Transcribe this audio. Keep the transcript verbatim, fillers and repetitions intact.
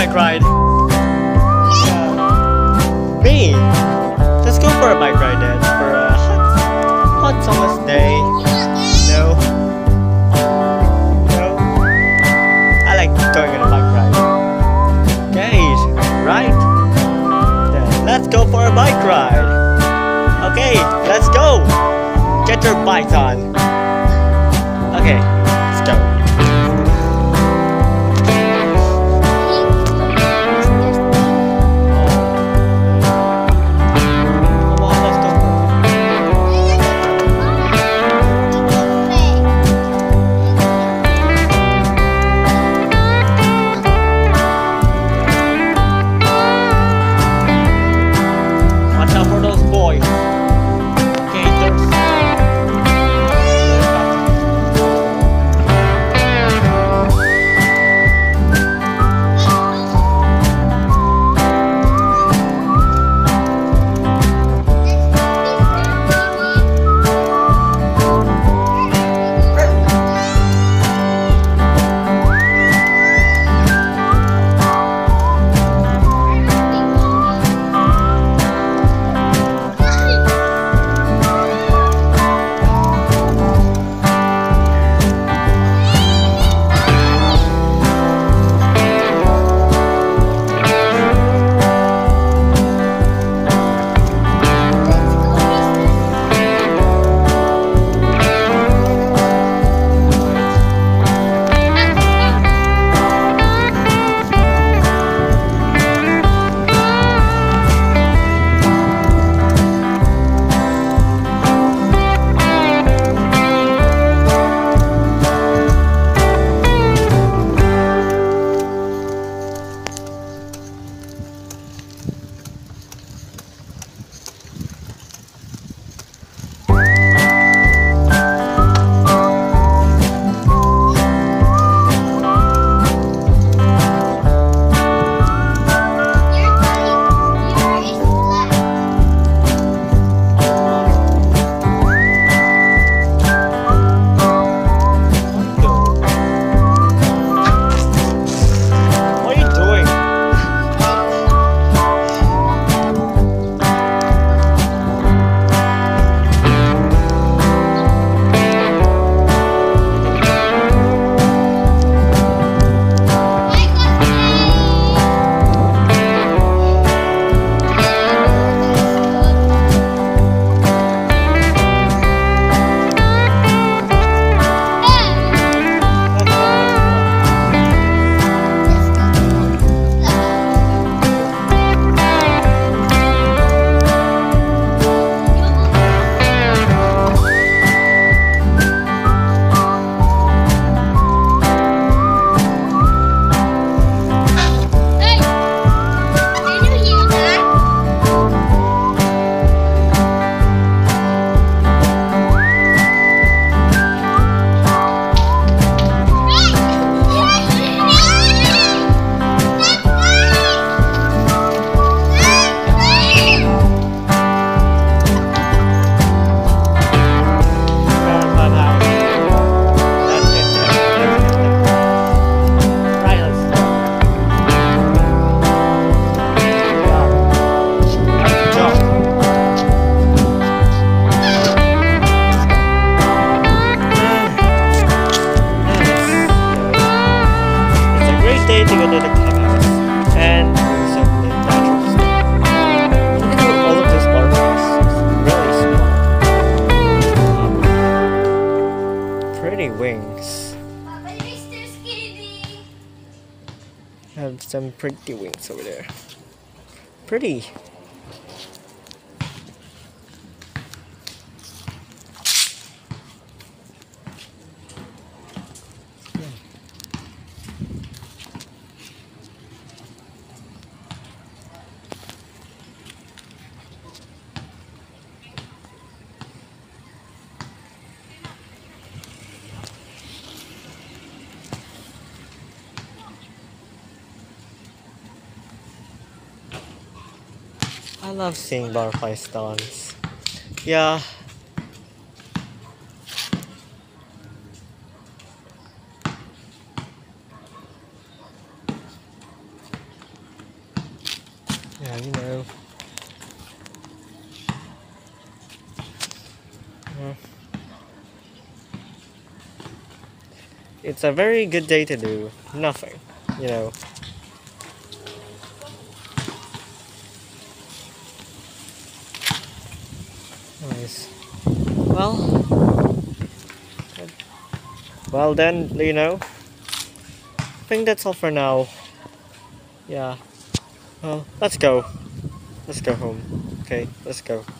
bike ride. Uh, me. Let's go for a bike ride then for a hot, hot summer's day. No. No. I like going on a bike ride. Okay, right. Then let's go for a bike ride. Okay, let's go. Get your bike on. Okay, let's go. Have some pretty wings over there. Pretty. I love seeing butterflies dance. Yeah. Yeah, you know. Uh, It's a very good day to do nothing, you know. Nice. Well, well then, you know, I think that's all for now. Yeah. Well, let's go. Let's go home. Okay, let's go.